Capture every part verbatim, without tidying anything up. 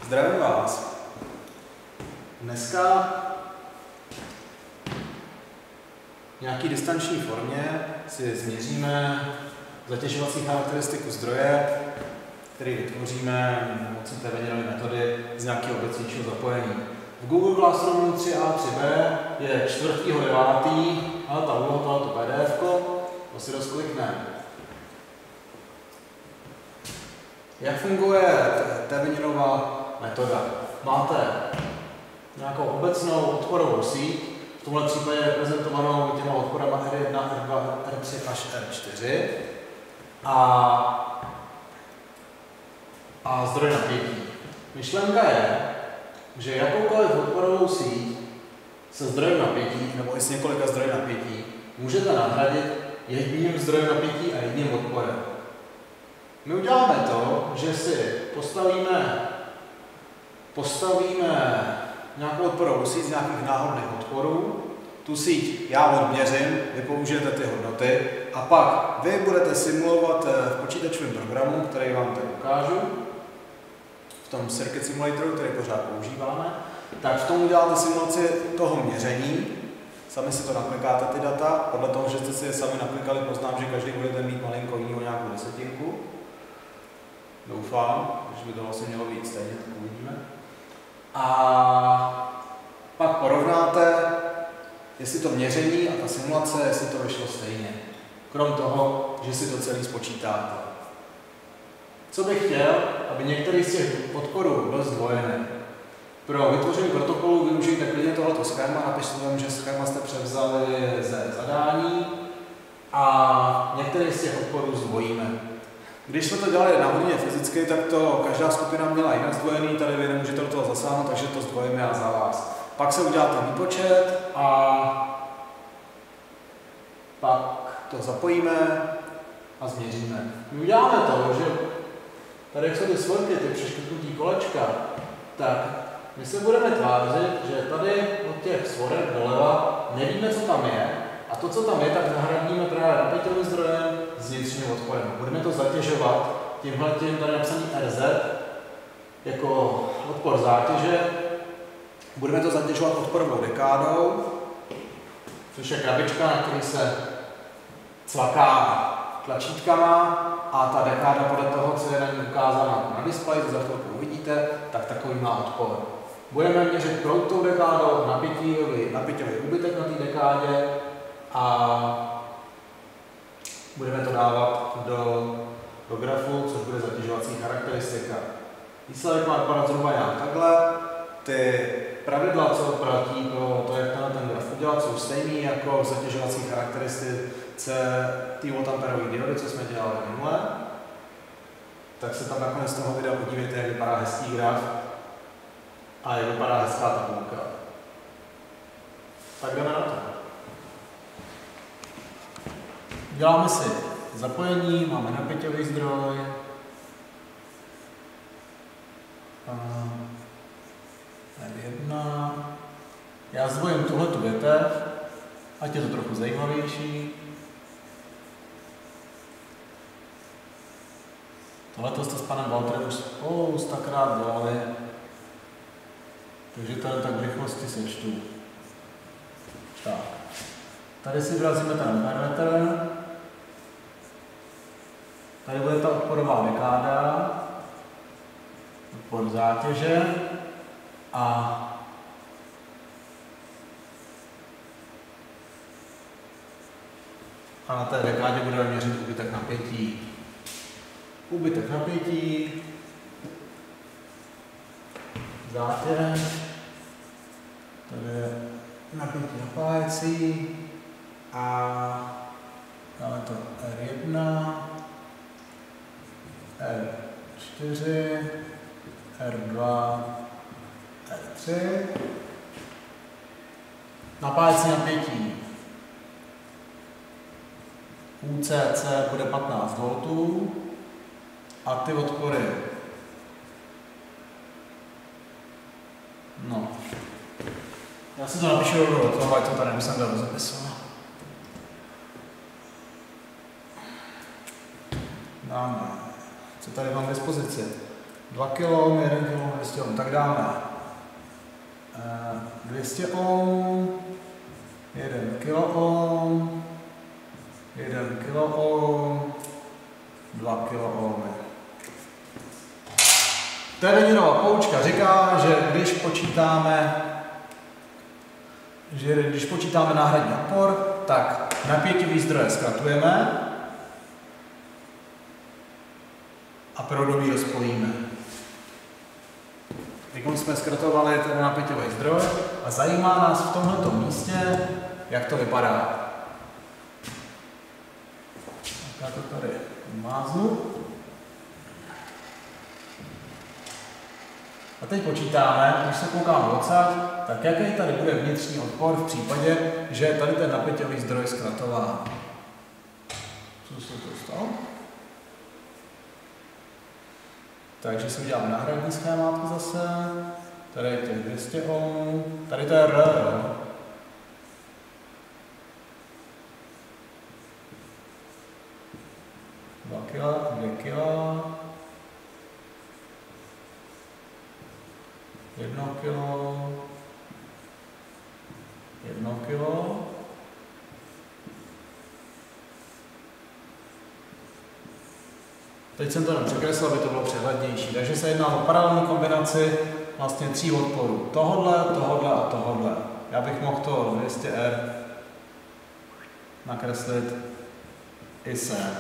Zdravím vás. Dneska v nějaký distanční formě si změříme zatěžovací charakteristiku zdroje, který vytvoříme pomocí té Venirovy metody z nějakého obecnějšího zapojení. V Google Classroomu tři A tři B je čtvrtého devátý a ta úloha tohoto P D F ko, to si rozklikneme. Jak funguje ta Venirova metoda? Máte nějakou obecnou odporovou síť, v tomhle případě reprezentovanou těma odporama R jedna, R dva, R tři až R čtyři a, a zdroj napětí. Myšlenka je, že jakoukoliv odporovou síť se zdrojem napětí nebo i s několika zdroji napětí můžete nahradit jedním zdrojem napětí a jedním odporem. My uděláme to, že si postavíme, postavíme nějakou odporovou síť z nějakých náhodných odporů. Tu síť já odměřím, vy použijete ty hodnoty a pak vy budete simulovat v počítačovém programu, který vám tady ukážu, v tom Circuit Simulatoru, který pořád používáme, tak v tom uděláte simulaci toho měření. Sami si to naklikáte ty data, podle toho, že jste si je sami naklikali, poznám, že každý budete mít malinko jiného nějakou desetinku. Doufám, že by to vlastně mělo být stejně, tak uvidíme. A pak porovnáte, jestli to měření a ta simulace, jestli to vyšlo stejně. Krom toho, že si to celý spočítáte. Co bych chtěl, aby některý z těch podporů byl zdvojený. Pro vytvoření protokolu využijte klidně tohleto schéma, napište tam, že schéma jste převzali ze zadání a některý z těch odporů zdvojíme. Když jsme to dělali na hodině fyzicky, tak to každá skupina měla jinak zdvojený, tady vy nemůžete do toho zasáhnout, takže to zdvojíme já za vás. Pak se udělá ten výpočet a pak to zapojíme a změříme. My uděláme to, že tady jak jsou ty svorky, ty přeškrtnutí kolečka, tak my se budeme tvářit, že tady od těch svorek doleva nevíme, co tam je, a to, co tam je, tak nahradíme právě napěťovým zdrojem s vnitřním odporem. Budeme to zatěžovat tímhletím tady napsaný R Z jako odpor zátěže. Budeme to zatěžovat odporovou dekádou, což je krabička, na které se cvaká tlačítkama a ta dekáda podle toho, co je na ní ukázána na displeji, to za chvilku uvidíte, tak takový má odpor. Budeme měřit proud tou dekádou, napěťový, napěťový úbytek na té dekádě a budeme to dávat do, do grafu, což bude zatěžovací charakteristika. Výsledek má vypadat zhruba nějak takhle. Ty pravidla, co platí pro to, jak ten graf udělat, jsou stejný jako v zatěžovací charakteristice té voltamperové diody, co jsme dělali minule. Tak se tam nakonec z toho videa podívejte, jak vypadá hezký graf a jak vypadá hezká tabulka. Tak jdeme na to. Děláme si zapojení, máme napěťový zdroj. R jedna. Já zvojím tuhletu větev, ať je to trochu zajímavější. Tohleto jste s panem Walterem už spoustakrát dělali, takže tady tak v rychlosti sečtu. Tak. Tady si vrazíme ten parametr. Tady bude ta odporová dekáda, odpor zátěže a a na té dekádě budeme měřit úbytek napětí. Úbytek napětí, zátěž, tady je napětí napájecí a dáme to R jedna, R čtyři, R dva, R tři. Napájecí napětí U C C bude patnáct voltů a ty odpory. No. Já si to napíšu rovnou do toho, ať to tady nemusím dát zapisovat. Dáme. Co tady mám k dispozici? dva kiloohmy, jeden kiloohm, dvě stě ohm, tak dáme dvě stě ohm, jeden kiloohm, jeden kiloohm, dva kiloohmy. Tereninová poučka říká, že když počítáme, že když počítáme náhradní odpor, tak napětivý zdroje zkratujeme a proudový rozpojíme. Teď jsme zkratovali ten napětivý zdroj a zajímá nás v tomto místě, jak to vypadá. Já to tady máznu. A teď počítáme, když se koukáme odsud, tak jaký tady bude vnitřní odpor v případě, že je tady ten napěťový zdroj zkratován. Co se to stalo? Takže si uděláme náhradní schémátko zase. Tady je těch dvě stě ohmů. Tady to je R. dva kila, dvě kila. Jedno kilo, jedno kilo, teď jsem to nepřekreslil, aby to bylo přehlednější, takže se jedná o paralelní kombinaci vlastně tří odporů, tohodle, tohodle a tohodle. Já bych mohl to dvě stě R nakreslit i sem.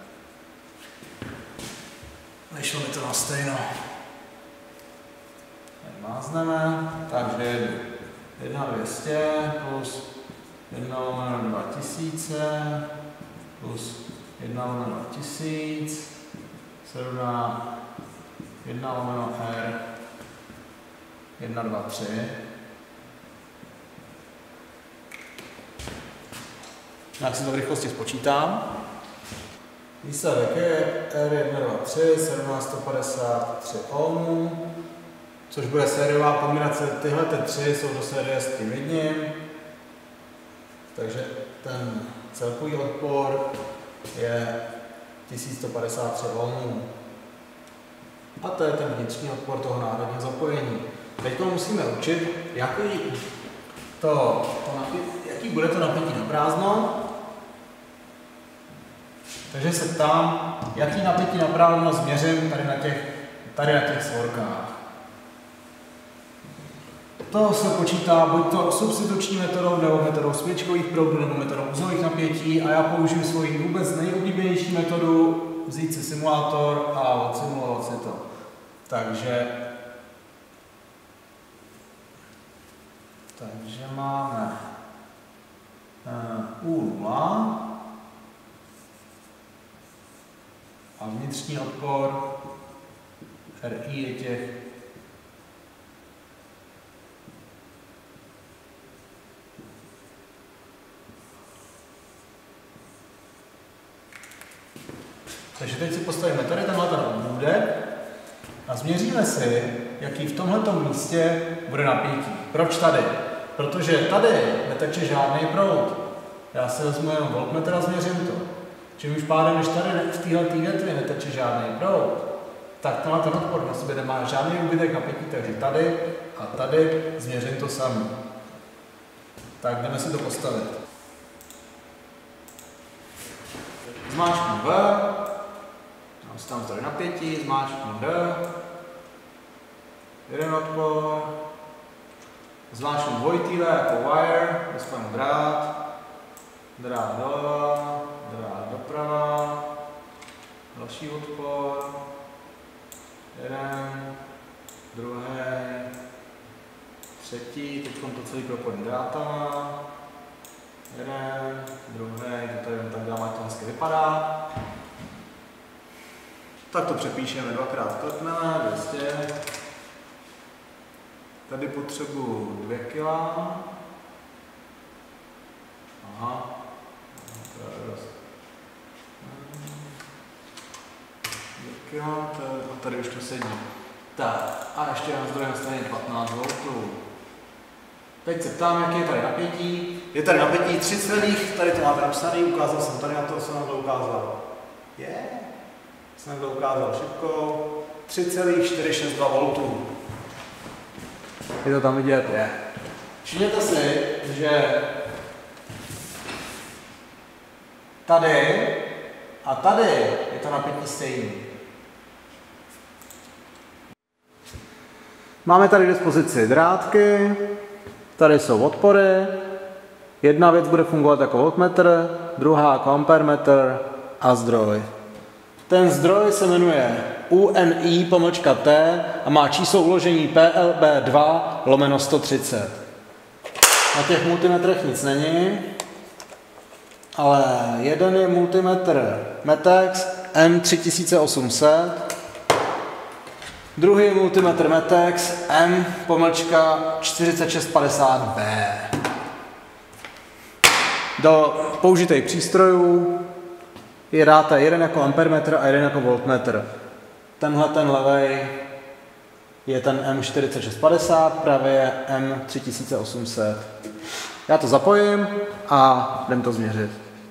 Nešlo mi to na stejno. Mázneme, takže jedu jedna dvě stě plus jedna lomeno dva tisíce plus jedna lomeno dva tisíc se rovná jedna lomeno R jedna dva tři. Jak si to v rychlosti spočítám. Výsledek je R jedna dva tři se rovná sto padesát tři ohmů. Což bude sériová kombinace, tyhle ty tři jsou do série s tím jedním, takže ten celkový odpor je tisíc sto padesát tři ohmů. A to je ten vnitřní odpor toho náhradního zapojení. Teď musíme určit, jaký, to, to napětí, jaký bude to napětí na prázdno. Takže se ptám, jaký napětí na prázdno změřím tady na těch, tady na těch svorkách. To se počítá buď to substituční metodou, nebo metodou svěčkových proudů, nebo metodou uzlových napětí a já použiju svoji vůbec nejoblíbenější metodu, vzít si simulátor a odsimulovat si to. Takže, takže máme U nula a vnitřní odpor R I je těch Takže teď si postavíme tady tenhle ten obvůdek a změříme si, jaký v tomhleto místě bude napětí. Proč tady? Protože tady neteče žádný proud. Já si vezmu jenom voltmetr a změřím to. Čímž pádem, když tady v této větvi neteče žádný proud, tak tenhle ten odpor na sobě nemá žádný úbytek napětí, takže tady a tady změřím to samé. Tak jdeme si to postavit. Zmáčknu V. Tam zdroj napětí, zmáčknu D, jeden odpor, zmáčknu dvojitý V jako wire, dospanu drát, drát doleva, drát doprava, další odpor, jeden, druhý, třetí, teď to celý propojím drátama, jeden, druhý, to tady tak dáme, jak to hezky vypadá. Tak to přepíšeme, dvakrát klepneme, dvě stě. Tady potřebuji dvě kila. Aha. dvě kila, a tady už to sedí. Tak, a ještě na zdroje nastavení patnáct voltů. Teď se ptám, jaký je tady napětí. Je tady napětí tři celých, tady to máte napsaný, ukázal jsem tady na to, co nám to ukázal. Je. Yeah. Jsem to ukázal šipkou, tři celá čtyři šest dva voltů. Je to tam vidět? Je. Všimněte si, že tady a tady je to napětí stejný. Máme tady k dispozici drátky, tady jsou odpory, jedna věc bude fungovat jako voltmetr, druhá jako ampermetr a zdroj. Ten zdroj se jmenuje U N I pomlčka T a má číslo uložení P L B dva lomeno sto třicet. Na těch multimetrech nic není, ale jeden je multimetr Metex M tři tisíce osm set, druhý je multimetr Metex M pomlčka čtyřicet šest padesát B. Do použitých přístrojů je dáte jeden jako ampermetr a jeden jako voltmetr. Tenhle ten levej je ten M čtyřicet šest padesát, pravý je M tři tisíce osm set. Já to zapojím a jdem to změřit.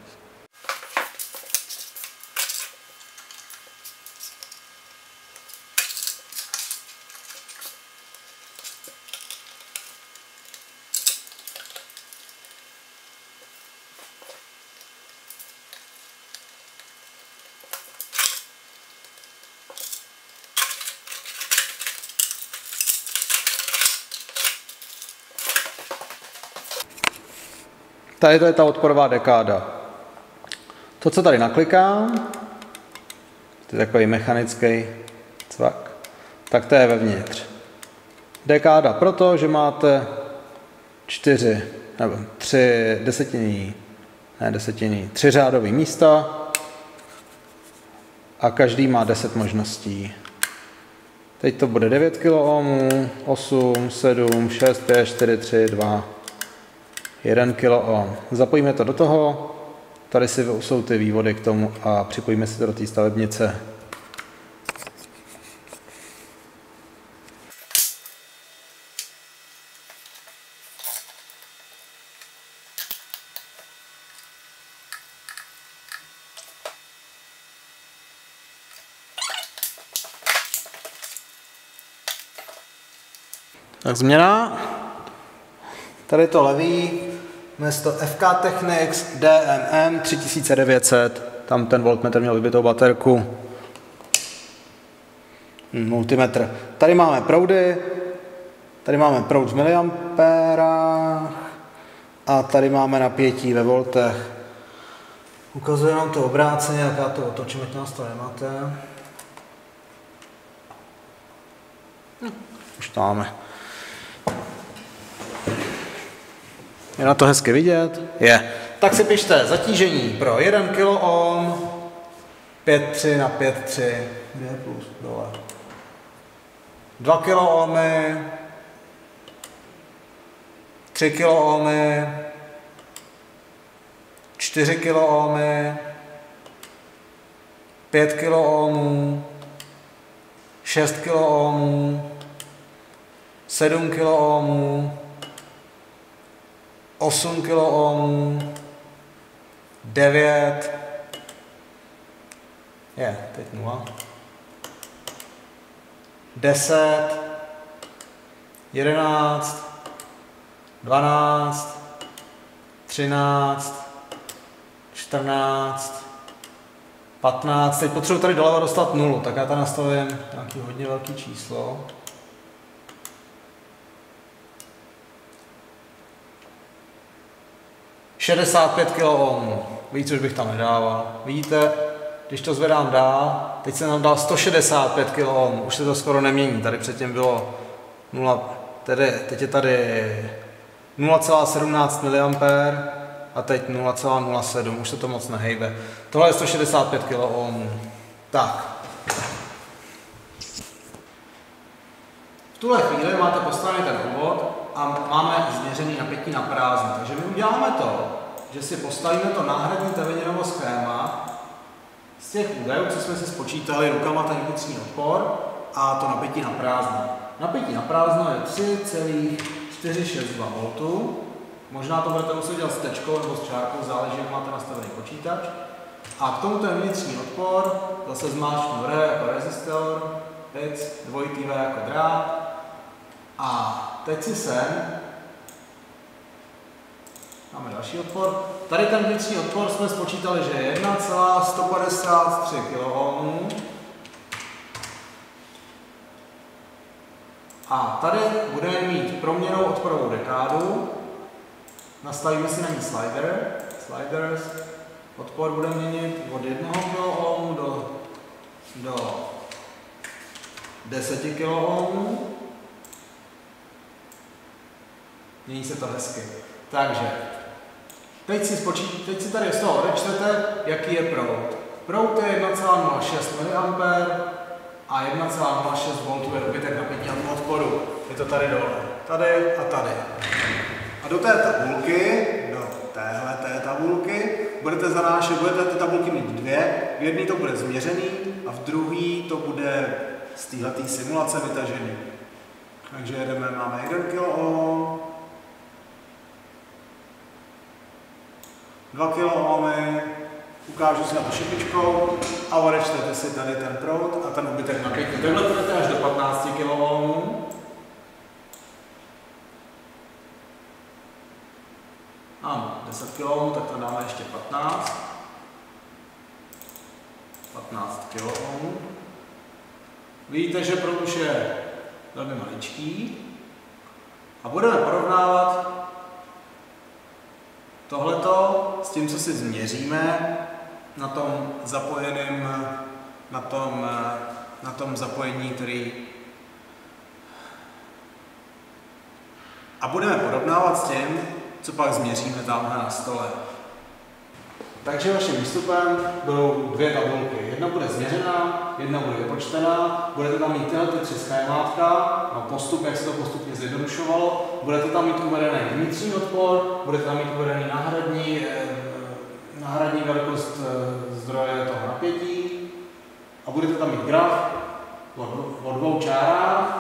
Tady to je ta odporová dekáda. To, co tady naklikám, to je takový mechanický cvak, tak to je vevnitř. Dekáda proto, že máte čtyři nebo tři desetinní, ne desetinní, tři řádové místa a každý má deset možností. Teď to bude devět kiloohmů, osm, sedm, šest, pět, čtyři, tři, dva, jeden kiloohm. Zapojíme to do toho, tady si jsou ty vývody k tomu a připojíme si to do té stavebnice. Tak změna. Tady to levý, město F K Technics D M M tři tisíce devět set, tam ten voltmetr měl vybitou baterku. Multimetr. Tady máme proudy, tady máme proud v miliampérách a tady máme napětí ve voltech. Ukazuje nám to obráceně, jak já to otočím, ať nás to nemáte. No, už to máme. Je na to hezky vidět? Je. Tak si pište zatížení pro jeden kiloohm, pět tři na pět tři, kde je plus, dole. dva kiloohmy, tři kiloohmy, čtyři kiloohmy, pět kiloohmů, šest kiloohmů, sedm kiloohmů, osm kiloohmů, devět, je, teď nula, deset, jedenáct, dvanáct, třináct, čtrnáct, patnáct, teď potřebuji tady doleva dostat nulu, tak já tady nastavím nějaký hodně velký číslo. šedesát pět kiloohmů, víc už bych tam nedával. Vidíte, když to zvedám dál, teď jsem tam dal sto šedesát pět kiloohmů, už se to skoro nemění, tady předtím bylo nula, tedy, teď je tady nula celá sedmnáct miliampér a teď nula celá nula sedm, už se to moc nehejbe. Tohle je sto šedesát pět kiloohmů. Tak. V tuhle chvíli máte postavený ten obvod a máme změřený napětí na prázdno. Takže my uděláme to, že si postavíme to náhradní Theveninovo schéma z těch údajů, co jsme si spočítali rukama, ten vnitřní odpor a to napětí na prázdno. Napětí na prázdno je tři celá čtyři šest dva voltů. Možná to budete muset dělat s tečkou nebo s čárkou, záleží, jak máte nastavený počítač. A k tomu ten vnitřní odpor zase zmáčknu R jako rezistor, Věc, dvojitý V jako drát. A teď si sem máme další odpor. Tady ten vnitřní odpor jsme spočítali, že je jedna celá sto padesát tři kiloohmů. A tady budeme mít proměnnou odporovou dekádu. Nastavíme si na ní slider. Sliders. Odpor budeme měnit od jednoho kiloohmu do, do deseti kiloohmů. Mění se to hezky. Takže, teď si, spočít, teď si tady z toho odečtete, jaký je proud. Proud je jedna celá nula šest miliampérů a jedna celá nula šest voltů je dobytek napětí na odporu. Je to tady dole. Tady a tady. A do té tabulky, do téhleté tabulky, budete zanášet, budete ty tabulky mít dvě. V jedné to bude změřený a v druhé to bude z téhleté simulace vytažený. Takže jedeme, máme jeden kiloohm, dva kiloohmy, ukážu si na to šepičkou a odečtete si tady ten proud a ten úbytek napětí. Takhle budete až do patnácti kiloohmů. Mám deset kiloohmů, tak to dáme ještě patnáct. patnáct kiloohmů. Vidíte, že proud už je velmi maličký. A budeme porovnávat tohleto s tím, co si změříme na tom zapojeném, na tom, na tom zapojení, který a budeme porovnávat s tím, co pak změříme tamhle na stole. Takže vaším výstupem budou dvě tabulky. Jedna bude změřená, jedna bude vypočtená. Budete tam mít tyhle tři schémátka, no postup, jak se to postupně zjednodušovalo. Budete tam mít uvedený vnitřní odpor, budete tam mít uvedený náhradní, náhradní velikost zdroje toho napětí a budete tam mít graf o dvou čárách.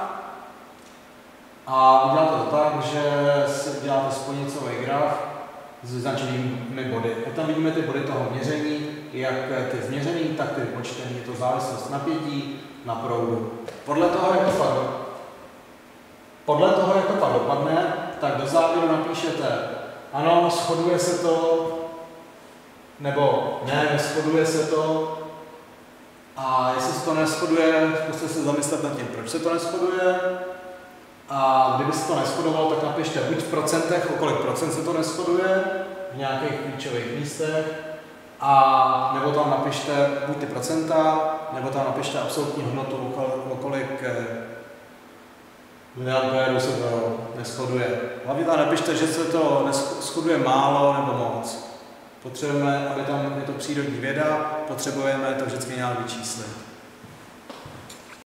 A uděláte to tak, že si děláte spojnicový graf s vyznačenými body. A tam vidíme ty body toho měření, jak ty změřený, tak ty vypočtený. Je to závislost napětí na proudu. Podle toho, jak to pak, podle toho, jak to pak dopadne, tak do závěru napíšete, ano, shoduje se to, nebo ne, neshoduje se to. A jestli se to neshoduje, zkuste se zamyslet nad tím, proč se to neshoduje. A kdyby se to neshodovalo, tak napište buď v procentech, o kolik procent se to neshoduje, v nějakých klíčových místech, a nebo tam napište buď ty procenta, nebo tam napište absolutní hodnotu, o kolik miliampérů se to neshoduje. Hlavně tam napište, že se to neshoduje málo nebo moc. Potřebujeme, aby tam je to přírodní věda, potřebujeme to vždycky nějak vyčíslit.